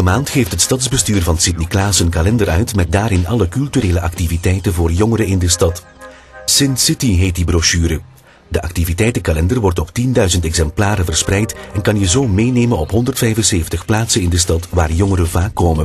Elke maand geeft het stadsbestuur van Sint-Niklaas een kalender uit met daarin alle culturele activiteiten voor jongeren in de stad. Sin City heet die brochure. De activiteitenkalender wordt op 10.000 exemplaren verspreid en kan je zo meenemen op 175 plaatsen in de stad waar jongeren vaak komen.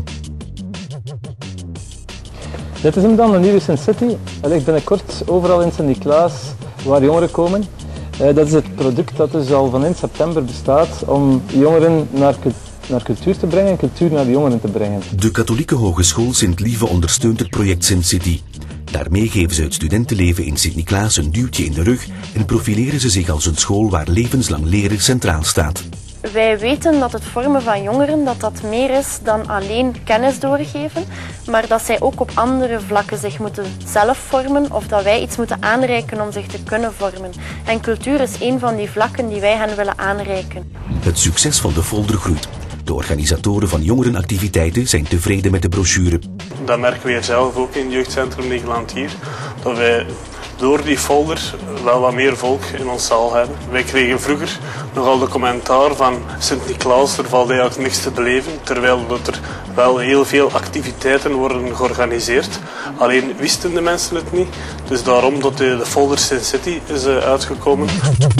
Dit is hem dan, de nieuwe Sin City. Hij ligt binnenkort overal in Sint-Niklaas waar jongeren komen. Dat is het product dat dus al van in september bestaat om jongeren naar cultuur te brengen en cultuur naar de jongeren te brengen. De katholieke hogeschool Sint-Lieve ondersteunt het project Sin City. Daarmee geven ze het studentenleven in Sint-Niklaas een duwtje in de rug en profileren ze zich als een school waar levenslang leren centraal staat. Wij weten dat het vormen van jongeren dat meer is dan alleen kennis doorgeven, maar dat zij ook op andere vlakken zich moeten zelf vormen of dat wij iets moeten aanreiken om zich te kunnen vormen. En cultuur is een van die vlakken die wij hen willen aanreiken. Het succes van de folder groeit. De organisatoren van jongerenactiviteiten zijn tevreden met de brochure. Dat merken wij zelf ook in het jeugdcentrum Nederland hier, dat wij door die folder wel wat meer volk in ons zaal hebben. Wij kregen vroeger nogal de commentaar van Sint-Niklaas, er valt eigenlijk niks te beleven, terwijl dat er wel heel veel activiteiten worden georganiseerd. Alleen wisten de mensen het niet, dus daarom dat de folder Sin City is uitgekomen.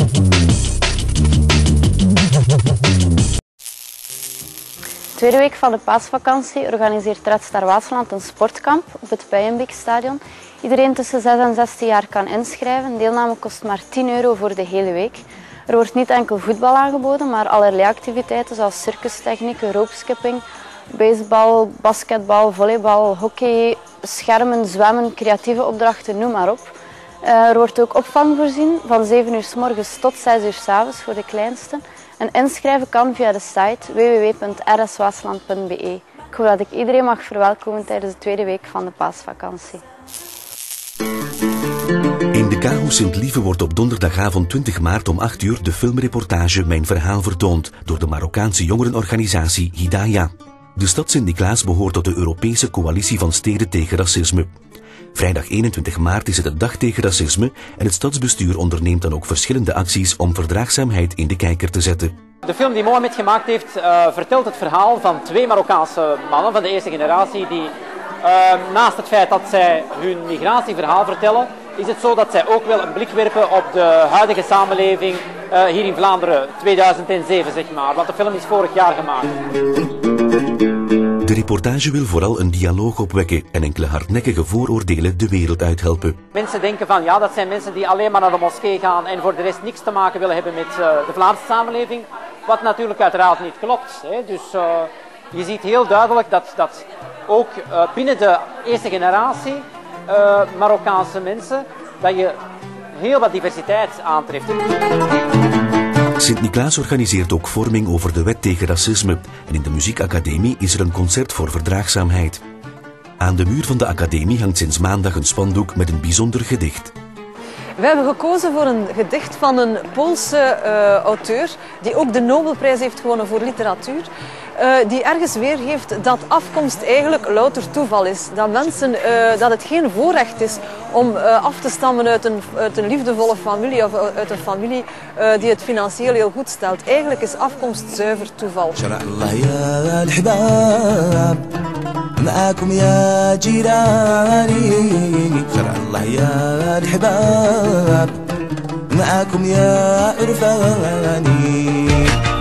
Tweede week van de paasvakantie organiseert Red Star Waasland een sportkamp op het Puijenbeekstadion. Iedereen tussen 6 en 16 jaar kan inschrijven. Deelname kost maar €10 voor de hele week. Er wordt niet enkel voetbal aangeboden, maar allerlei activiteiten zoals circustechnieken, ropeskipping, baseball, basketbal, volleybal, hockey, schermen, zwemmen, creatieve opdrachten, noem maar op. Er wordt ook opvang voorzien van 7 uur 's morgens tot 6 uur 's avonds voor de kleinsten. En inschrijven kan via de site www.rswaasland.be. Ik hoop dat ik iedereen mag verwelkomen tijdens de tweede week van de paasvakantie. In de KHO Sint-Lieve wordt op donderdagavond 20 maart om 8 uur de filmreportage Mijn Verhaal vertoond door de Marokkaanse jongerenorganisatie Hidaya. De stad Sint-Niklaas behoort tot de Europese coalitie van steden tegen racisme. Vrijdag 21 maart is het de dag tegen racisme en het stadsbestuur onderneemt dan ook verschillende acties om verdraagzaamheid in de kijker te zetten. De film die Mohamed gemaakt heeft vertelt het verhaal van 2 Marokkaanse mannen van de eerste generatie die naast het feit dat zij hun migratieverhaal vertellen, is het zo dat zij ook wel een blik werpen op de huidige samenleving hier in Vlaanderen 2007 zeg maar, want de film is vorig jaar gemaakt. De reportage wil vooral een dialoog opwekken en enkele hardnekkige vooroordelen de wereld uithelpen. Mensen denken van ja, dat zijn mensen die alleen maar naar de moskee gaan en voor de rest niks te maken willen hebben met de Vlaamse samenleving. Wat natuurlijk uiteraard niet klopt. Hè. Dus je ziet heel duidelijk dat ook binnen de eerste generatie Marokkaanse mensen, dat je heel wat diversiteit aantreft. Sint-Niklaas organiseert ook vorming over de wet tegen racisme en in de muziekacademie is er een concert voor verdraagzaamheid. Aan de muur van de academie hangt sinds maandag een spandoek met een bijzonder gedicht. We hebben gekozen voor een gedicht van een Poolse auteur die ook de Nobelprijs heeft gewonnen voor literatuur. Die ergens weergeeft dat afkomst eigenlijk louter toeval is. Dat dat het geen voorrecht is om af te stammen uit een liefdevolle familie of uit een familie die het financieel heel goed stelt. Eigenlijk is afkomst zuiver toeval. معاكم يا جيراني شرع الله يا الحباب معاكم يا عرفاني